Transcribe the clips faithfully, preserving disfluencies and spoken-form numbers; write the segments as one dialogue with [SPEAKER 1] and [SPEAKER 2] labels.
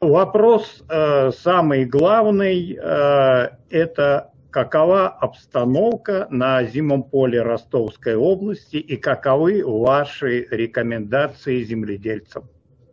[SPEAKER 1] Вопрос э, самый главный, э, это какова обстановка на озимом поле Ростовской области и каковы ваши рекомендации земледельцам?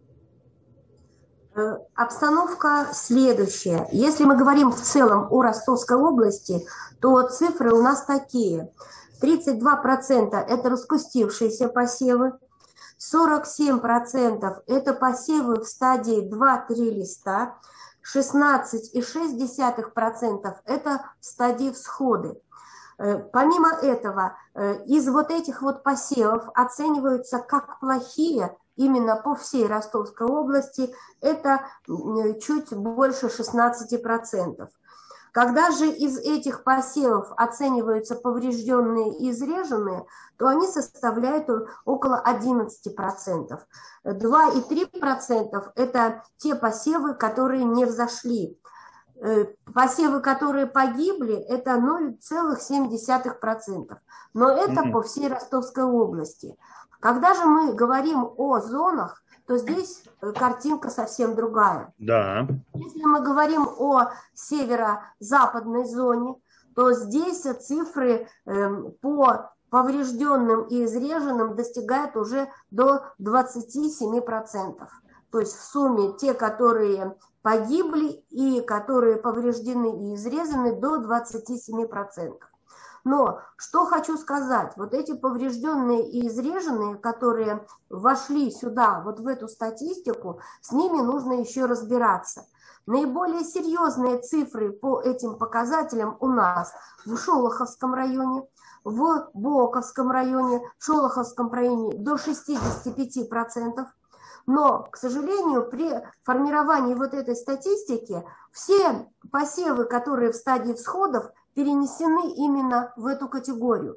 [SPEAKER 2] Обстановка следующая. Если мы говорим в целом о Ростовской области, то цифры у нас такие. тридцать два процента это раскустившиеся посевы, сорок семь процентов это посевы в стадии два-три листа, шестнадцать и шесть десятых процента это в стадии всходы. Помимо этого, из вот этих вот посевов оцениваются как плохие, именно по всей Ростовской области, это чуть больше шестнадцати процентов. Когда же из этих посевов оцениваются поврежденные и изреженные, то они составляют около одиннадцати процентов. два и три десятых процента это те посевы, которые не взошли. Посевы, которые погибли, это ноль целых семь десятых процента. Но это по всей Ростовской области. Когда же мы говорим о зонах, то здесь картинка совсем другая.
[SPEAKER 1] Да.
[SPEAKER 2] Если мы говорим о северо-западной зоне, то здесь цифры по поврежденным и изреженным достигают уже до двадцати семи процентов. То есть в сумме те, которые погибли и которые повреждены и изрезаны, до двадцати семи процентов. Но что хочу сказать, вот эти поврежденные и изреженные, которые вошли сюда, вот в эту статистику, с ними нужно еще разбираться. Наиболее серьезные цифры по этим показателям у нас в Шолоховском районе, в Боковском районе, в Шолоховском районе до шестидесяти пяти процентов. Но, к сожалению, при формировании вот этой статистики все посевы, которые в стадии всходов, перенесены именно в эту категорию.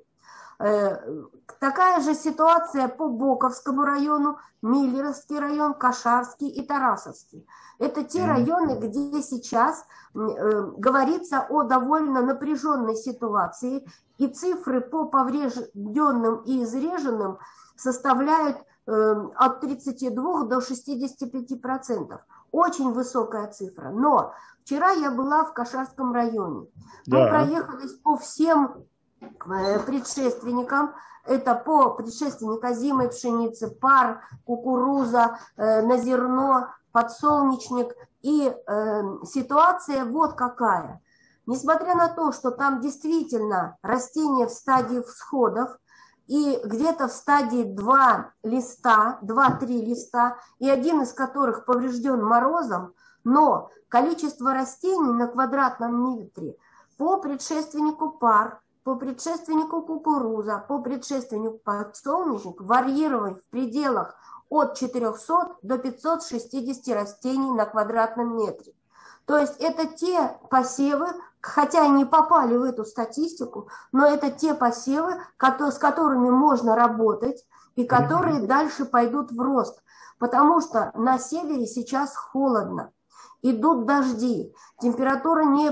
[SPEAKER 2] Такая же ситуация по Боковскому району, Миллеровский район, Кошарский и Тарасовский. Это те районы, где сейчас говорится о довольно напряженной ситуации, и цифры по поврежденным и изреженным составляют от тридцати двух до шестидесяти пяти процентов. Очень высокая цифра. Но вчера я была в Кошарском районе. Мы да. проехались по всем предшественникам. Это по предшественникам озимой пшеницы, пар, кукуруза, э, на зерно, подсолнечник. И э, ситуация вот какая. Несмотря на то, что там действительно растения в стадии всходов, и где-то в стадии два листа, два-три листа, и один из которых поврежден морозом, но количество растений на квадратном метре по предшественнику пар, по предшественнику кукуруза, по предшественнику подсолнечник варьировали в пределах от четырёхсот до пятисот шестидесяти растений на квадратном метре. То есть это те посевы, хотя они попали в эту статистику, но это те посевы, с которыми можно работать и которые дальше пойдут в рост. Потому что на севере сейчас холодно, идут дожди, температура не,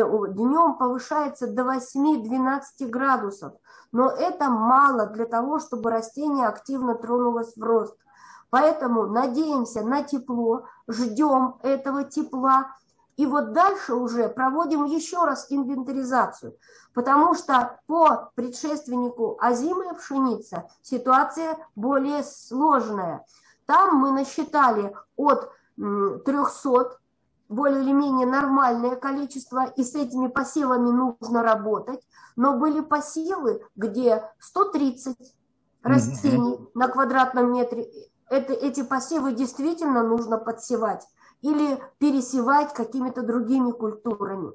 [SPEAKER 2] днем повышается до восьми-двенадцати градусов, но это мало для того, чтобы растение активно тронулось в рост. Поэтому надеемся на тепло, ждем этого тепла. И вот дальше уже проводим еще раз инвентаризацию, потому что по предшественнику озимая пшеница ситуация более сложная. Там мы насчитали от трёхсот, более или менее нормальное количество, и с этими посевами нужно работать. Но были посевы, где сто тридцать растений mm-hmm. на квадратном метре. Это, эти посевы действительно нужно подсевать или пересевать какими-то другими культурами.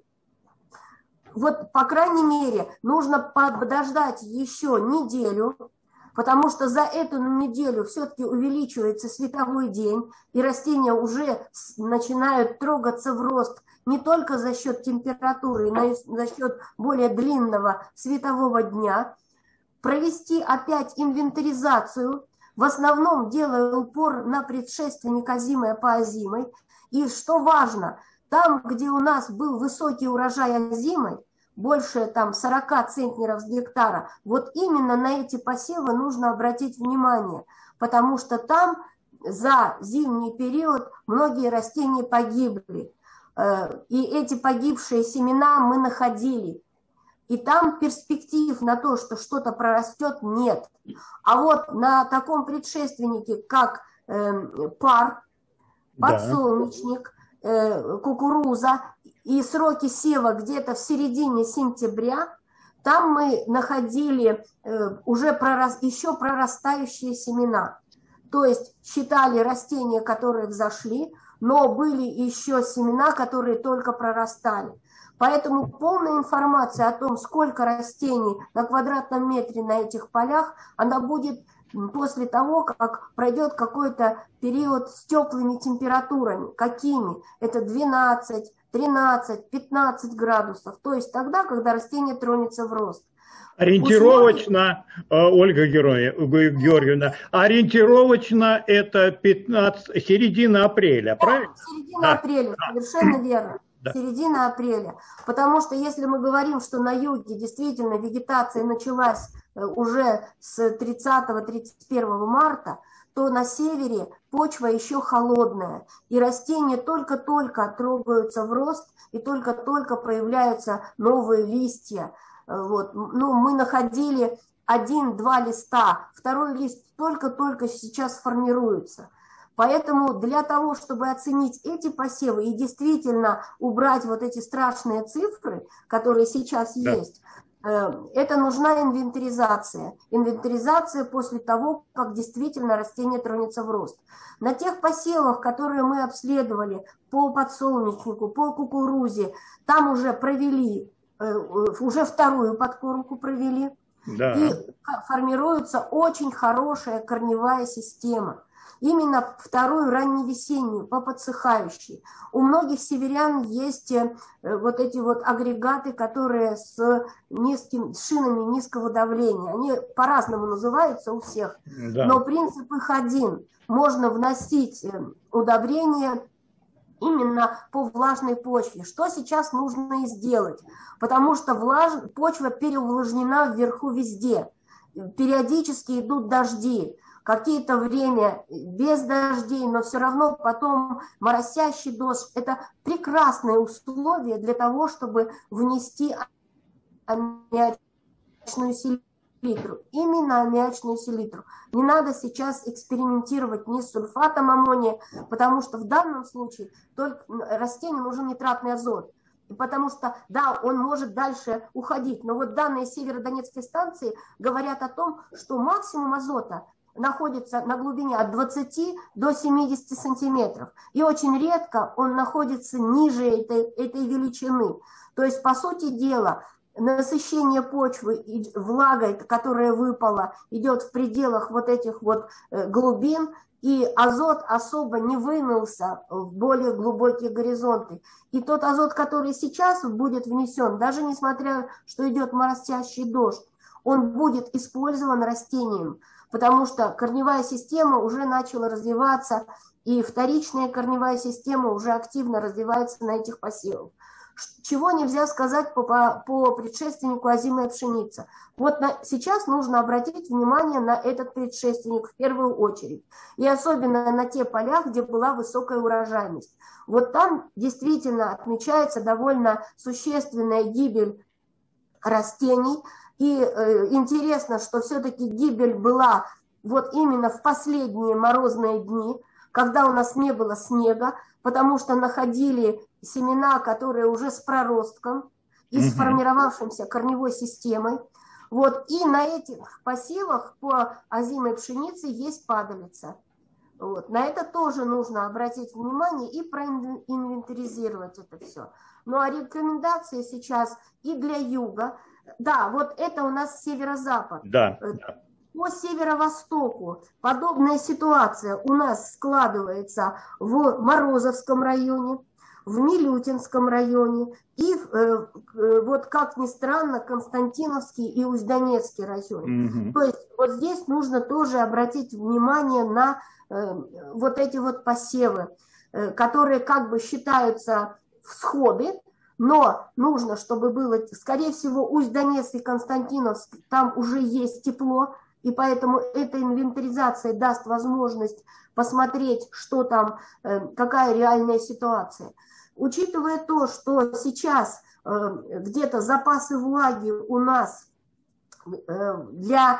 [SPEAKER 2] Вот, по крайней мере, нужно подождать еще неделю, потому что за эту неделю все-таки увеличивается световой день, и растения уже начинают трогаться в рост не только за счет температуры, но и за счет более длинного светового дня. Провести опять инвентаризацию, в основном делая упор на предшественник озимой по озимой. И что важно, там, где у нас был высокий урожай озимой, больше там сорока центнеров с гектара, вот именно на эти посевы нужно обратить внимание, потому что там за зимний период многие растения погибли. И эти погибшие семена мы находили. И там перспектив на то, что что-то прорастет, нет. А вот на таком предшественнике, как э, пар, подсолнечник, э, кукуруза и сроки сева где-то в середине сентября, там мы находили э, уже прорас, еще прорастающие семена. То есть считали растения, которые взошли, но были еще семена, которые только прорастали. Поэтому полная информация о том, сколько растений на квадратном метре на этих полях, она будет после того, как пройдет какой-то период с теплыми температурами. Какими? Это двенадцать, тринадцать, пятнадцать градусов. То есть тогда, когда растение тронется в рост.
[SPEAKER 1] Ориентировочно, Ольга Георгиевна, ориентировочно это пятнадцать, середина апреля,
[SPEAKER 2] да,
[SPEAKER 1] правильно?
[SPEAKER 2] Середина
[SPEAKER 1] да.
[SPEAKER 2] апреля, совершенно верно. Да. Середина апреля. Потому что если мы говорим, что на юге действительно вегетация началась уже с тридцатого-тридцать первого марта, то на севере почва еще холодная, и растения только-только трогаются в рост, и только-только проявляются новые листья. Вот. Ну, мы находили один-два листа, второй лист только-только сейчас формируется. Поэтому для того, чтобы оценить эти посевы и действительно убрать вот эти страшные цифры, которые сейчас да. есть, это нужна инвентаризация. Инвентаризация после того, как действительно растение тронется в рост. На тех посевах, которые мы обследовали по подсолнечнику, по кукурузе, там уже провели, уже вторую подкормку провели. Да. И формируется очень хорошая корневая система. Именно вторую ранневесеннюю, по подсыхающей. У многих северян есть вот эти вот агрегаты, которые с низким, с шинами низкого давления. Они по-разному называются у всех, да. но принцип их один. Можно вносить удобрения именно по влажной почве. Что сейчас нужно и сделать? Потому что влаж... почва переувлажнена вверху везде. Периодически идут дожди. Какие-то время без дождей, но все равно потом моросящий дождь. Это прекрасные условия для того, чтобы внести аммиачную селитру. Именно аммиачную селитру. Не надо сейчас экспериментировать ни с сульфатом аммония, потому что в данном случае только растению нужен нитратный азот. Потому что, да, он может дальше уходить. Но вот данные Северодонецкой станции говорят о том, что максимум азота находится на глубине от двадцати до семидесяти сантиметров. И очень редко он находится ниже этой, этой величины. То есть, по сути дела, насыщение почвы и влагой, которая выпала, идет в пределах вот этих вот глубин, и азот особо не вымылся в более глубокие горизонты. И тот азот, который сейчас будет внесен, даже несмотря, что идет моросящий дождь, он будет использован растением, потому что корневая система уже начала развиваться, и вторичная корневая система уже активно развивается на этих посевах. Чего нельзя сказать по, по, по предшественнику озимая пшеница. Вот на, сейчас нужно обратить внимание на этот предшественник в первую очередь. И особенно на те поля, где была высокая урожайность. Вот там действительно отмечается довольно существенная гибель растений. И э, интересно, что все-таки гибель была вот именно в последние морозные дни, когда у нас не было снега, потому что находили семена, которые уже с проростком и mm-hmm. сформировавшимся корневой системой. Вот. И на этих посевах по озимой пшенице есть падалица. Вот. На это тоже нужно обратить внимание и проинвентаризировать это все. Ну а рекомендации сейчас и для юга. Да, вот это у нас северо-запад.
[SPEAKER 1] Да.
[SPEAKER 2] По северо-востоку подобная ситуация у нас складывается в Морозовском районе, в Милютинском районе и, э, э, вот как ни странно, Константиновский и Усть-Донецкий район. Mm-hmm. То есть вот здесь нужно тоже обратить внимание на э, вот эти вот посевы, э, которые как бы считаются всходы, но нужно, чтобы было, скорее всего, Усть-Донецк и Константиновск, там уже есть тепло, и поэтому эта инвентаризация даст возможность посмотреть, что там, какая реальная ситуация. Учитывая то, что сейчас где-то запасы влаги у нас для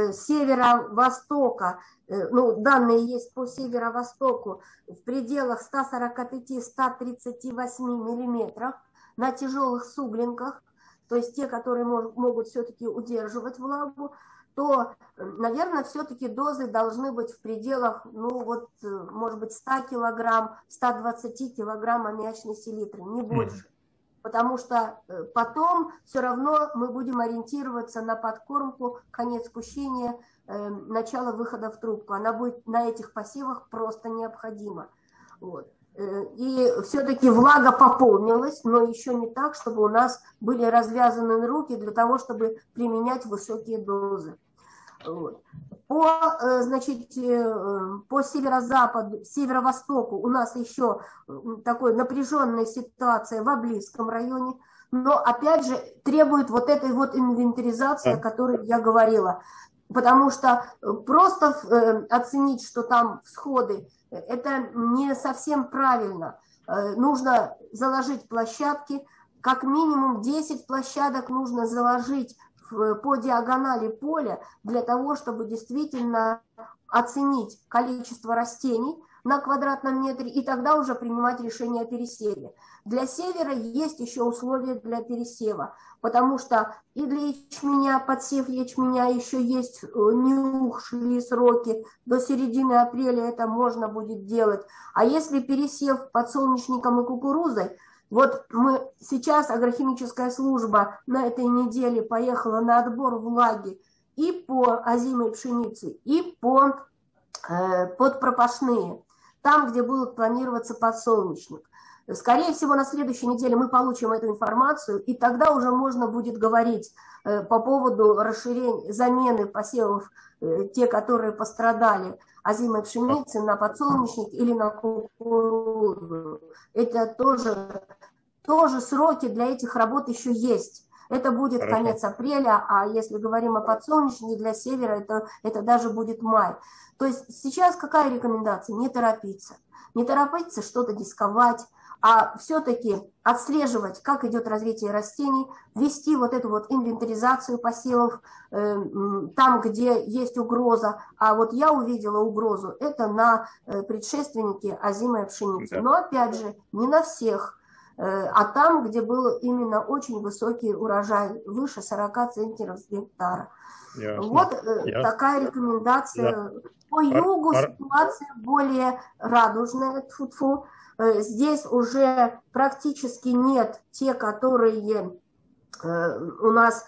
[SPEAKER 2] северо-востока, ну, данные есть по северо-востоку, в пределах ста сорока пяти — ста тридцати восьми миллиметров на тяжелых суглинках, то есть те, которые могут все-таки удерживать влагу, то, наверное, все-таки дозы должны быть в пределах, ну вот, может быть, ста килограмм, ста двадцати килограмм аммиачной селитры, не больше. Потому что потом все равно мы будем ориентироваться на подкормку, конец кущения, э, начало выхода в трубку. Она будет на этих посевах просто необходима. Вот. И все-таки влага пополнилась, но еще не так, чтобы у нас были развязаны руки для того, чтобы применять высокие дозы. Вот. По, значит, по северо-западу, северо-востоку у нас еще такой напряженная ситуация в Аблийском районе, но опять же требует вот этой вот инвентаризации, о которой я говорила. Потому что просто оценить, что там всходы, это не совсем правильно. Нужно заложить площадки, как минимум десять площадок нужно заложить по диагонали поля для того, чтобы действительно оценить количество растений на квадратном метре и тогда уже принимать решение о пересеве. Для севера есть еще условия для пересева, потому что и для ячменя, подсев ячменя еще есть не ушли сроки, до середины апреля это можно будет делать. А если пересев подсолнечником и кукурузой, вот мы сейчас, агрохимическая служба на этой неделе поехала на отбор влаги и по озимой пшенице, и по э, подпропашные, там, где будут планироваться подсолнечник. Скорее всего, на следующей неделе мы получим эту информацию, и тогда уже можно будет говорить э, по поводу расширения, замены посевов, э, те, которые пострадали, озимой пшеницы на подсолнечник или на кукурузу. Это тоже, тоже сроки для этих работ еще есть. Это будет Хорошо. Конец апреля, а если говорим о подсолнечнике для севера, это, это даже будет май. То есть сейчас какая рекомендация? Не торопиться. Не торопиться что-то дисковать, а все-таки отслеживать, как идет развитие растений, вести вот эту вот инвентаризацию посевов э, там, где есть угроза. А вот я увидела угрозу, это на э, предшественнике озимой пшеницы. Да. Но опять же, не на всех, э, а там, где был именно очень высокий урожай, выше сорока центнеров с гектара. Ясно. Вот э, Ясно. Такая рекомендация. Да. По югу Ар... ситуация более радужная. Тьфу-тьфу. Здесь уже практически нет те, которые э, у нас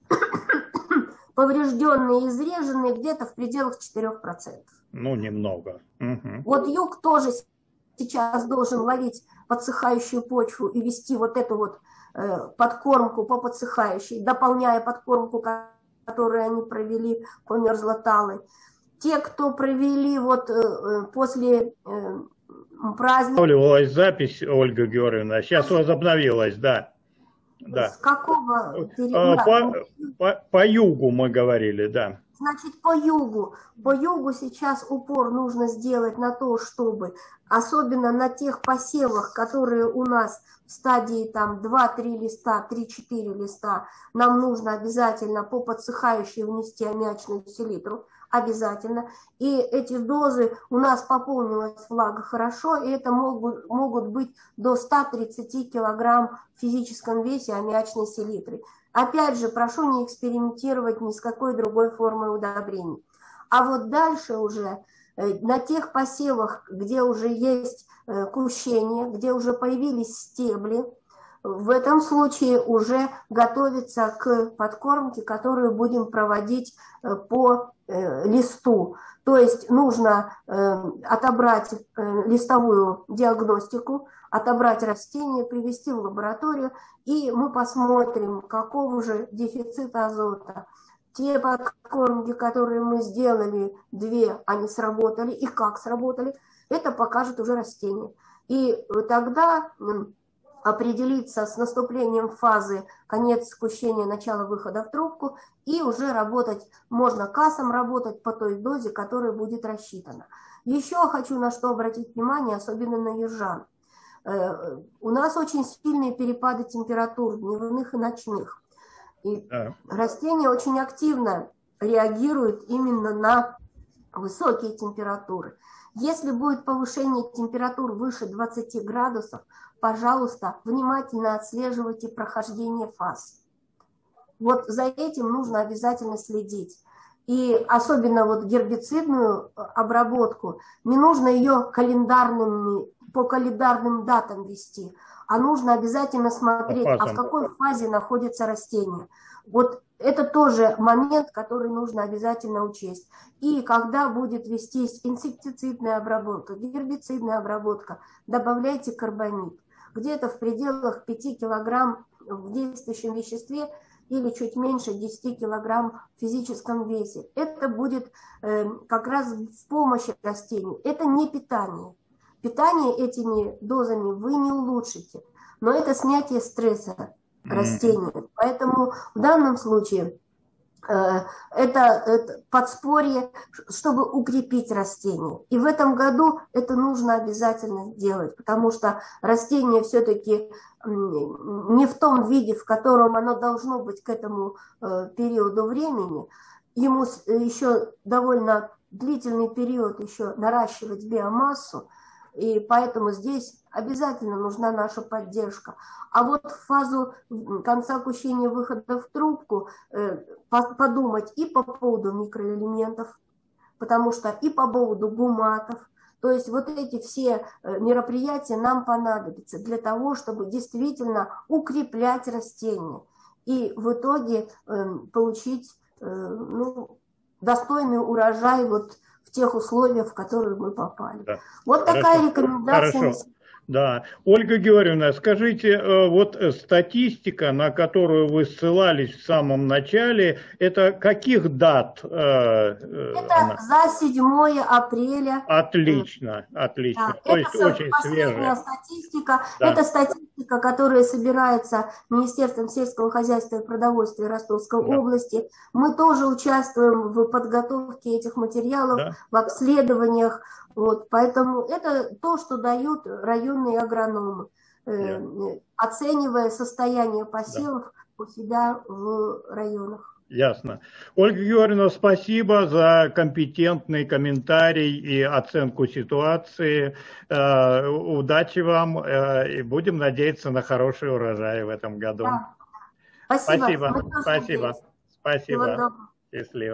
[SPEAKER 2] поврежденные, изреженные, где-то в пределах четырёх процентов.
[SPEAKER 1] Ну, немного. Угу.
[SPEAKER 2] Вот юг тоже сейчас должен ловить подсыхающую почву и вести вот эту вот э, подкормку по подсыхающей, дополняя подкормку, которую они провели по мерзлоталой. Те, кто провели вот э, после... Э,
[SPEAKER 1] Праздник. Запись, Ольга Георгиевна. Сейчас возобновилась, да. да.
[SPEAKER 2] С какого
[SPEAKER 1] периода? По, по, по югу мы говорили, да.
[SPEAKER 2] Значит, по югу. По югу сейчас упор нужно сделать на то, чтобы, особенно на тех посевах, которые у нас в стадии там два-три листа, три-четыре листа, нам нужно обязательно по подсыхающей внести аммиачную селитру. Обязательно. И эти дозы у нас пополнилась влага хорошо, и это могут, могут быть до ста тридцати килограмм в физическом весе аммиачной селитры. Опять же, прошу не экспериментировать ни с какой другой формой удобрений. А вот дальше уже на тех посевах, где уже есть кущение, где уже появились стебли, в этом случае уже готовится к подкормке, которую будем проводить по э, листу. То есть нужно э, отобрать э, листовую диагностику, отобрать растение, привести в лабораторию, и мы посмотрим, какого же дефицита азота. Те подкормки, которые мы сделали, две, они сработали, и как сработали, это покажет уже растение. И тогда... определиться с наступлением фазы конец кущения, начало выхода в трубку, и уже работать, можно кассом работать по той дозе, которая будет рассчитана. Еще хочу на что обратить внимание, особенно на южан. У нас очень сильные перепады температур дневных и ночных. И да. Растения очень активно реагируют именно на высокие температуры. Если будет повышение температур выше двадцати градусов, пожалуйста, внимательно отслеживайте прохождение фаз. Вот за этим нужно обязательно следить. И особенно вот гербицидную обработку, не нужно ее календарными, по календарным датам вести, а нужно обязательно смотреть, а в какой фазе находится растение. Вот это тоже момент, который нужно обязательно учесть. И когда будет вестись инсектицидная обработка, гербицидная обработка, добавляйте карбамид. Где-то в пределах пяти килограмм в действующем веществе или чуть меньше десяти килограмм в физическом весе. Это будет э, как раз в помощь растению. Это не питание. Питание этими дозами вы не улучшите, но это снятие стресса растения. Поэтому в данном случае э, это, это подспорье, чтобы укрепить растение. И в этом году это нужно обязательно делать, потому что растение все-таки не в том виде, в котором оно должно быть к этому э, периоду времени. Ему еще довольно длительный период еще наращивать биомассу, и поэтому здесь обязательно нужна наша поддержка. А вот в фазу конца кущения выхода в трубку э, подумать и по поводу микроэлементов, потому что и по поводу гуматов. То есть вот эти все мероприятия нам понадобятся для того, чтобы действительно укреплять растения и в итоге э, получить э, ну, достойный урожай вот в тех условиях, в которые мы попали. Да. Вот Хорошо. Такая рекомендация.
[SPEAKER 1] Хорошо. Да. Ольга Георгиевна, скажите, вот статистика, на которую вы ссылались в самом начале, это каких дат?
[SPEAKER 2] Это она? За седьмое апреля.
[SPEAKER 1] Отлично, отлично.
[SPEAKER 2] Да, то есть очень свежая статистика. Да. Это статистика, которая собирается Министерством сельского хозяйства и продовольствия Ростовской да. области. Мы тоже участвуем в подготовке этих материалов, да. в обследованиях. Вот, поэтому это то, что дают районные агрономы, э, оценивая состояние посевов да. у себя в районах.
[SPEAKER 1] Ясно. Ольга Георгиевна, спасибо за компетентный комментарий и оценку ситуации. Э, удачи вам э, и будем надеяться на хороший урожай в этом году. Да.
[SPEAKER 2] Спасибо.
[SPEAKER 1] Спасибо. Спасибо. Спасибо. Счастливо.